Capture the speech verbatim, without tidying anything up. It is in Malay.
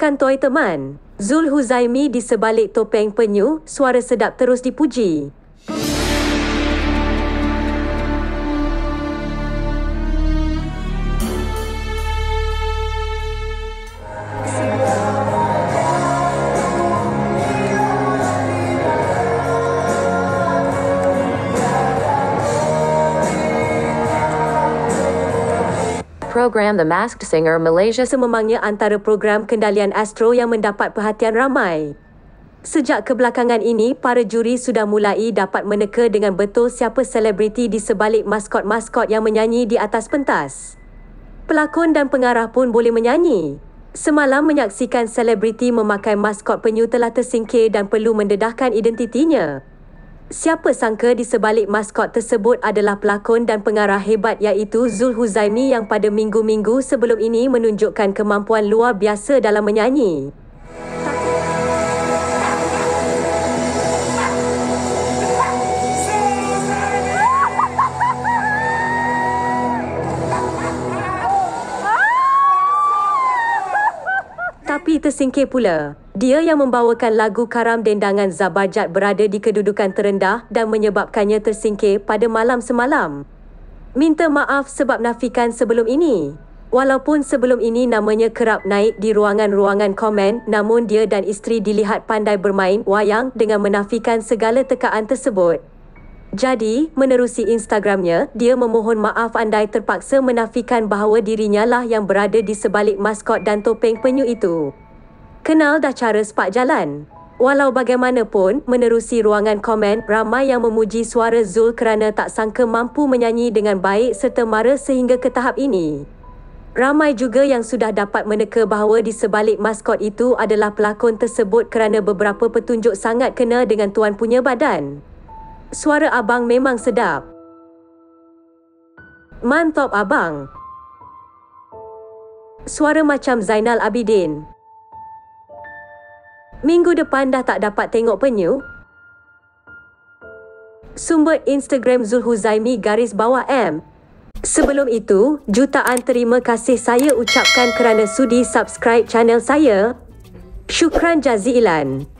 Kantoi teman, Zul Huzaimi di sebalik topeng penyu, suara sedap terus dipuji. Program The Masked Singer Malaysia sememangnya antara program kendalian astro yang mendapat perhatian ramai. Sejak kebelakangan ini, para juri sudah mulai dapat meneka dengan betul siapa selebriti di sebalik maskot-maskot yang menyanyi di atas pentas. Pelakon dan pengarah pun boleh menyanyi. Semalam menyaksikan selebriti memakai maskot penyu telah tersingkir dan perlu mendedahkan identitinya. Siapa sangka di sebalik maskot tersebut adalah pelakon dan pengarah hebat iaitu Zul Huzaimi yang pada minggu-minggu sebelum ini menunjukkan kemampuan luar biasa dalam menyanyi. Tapi tersingkir pula. Dia yang membawakan lagu Karam Dendangan Zabajat berada di kedudukan terendah dan menyebabkannya tersingkir pada malam semalam. Minta maaf sebab nafikan sebelum ini. Walaupun sebelum ini namanya kerap naik di ruangan-ruangan komen, namun dia dan isteri dilihat pandai bermain wayang dengan menafikan segala tekaan tersebut. Jadi, menerusi Instagramnya, dia memohon maaf andai terpaksa menafikan bahawa dirinya lah yang berada di sebalik maskot dan topeng penyu itu. Kenal dah cara sepak jalan. Walau bagaimanapun, menerusi ruangan komen, ramai yang memuji suara Zul kerana tak sangka mampu menyanyi dengan baik serta mara sehingga ke tahap ini. Ramai juga yang sudah dapat meneka bahawa di sebalik maskot itu adalah pelakon tersebut kerana beberapa petunjuk sangat kena dengan tuan punya badan. Suara abang memang sedap. Mantap abang. Suara macam Zainal Abidin. Minggu depan dah tak dapat tengok penyu? Sumber Instagram Zul Huzaimi garis bawah M. Sebelum itu, jutaan terima kasih saya ucapkan kerana sudi subscribe channel saya. Syukran jazilan.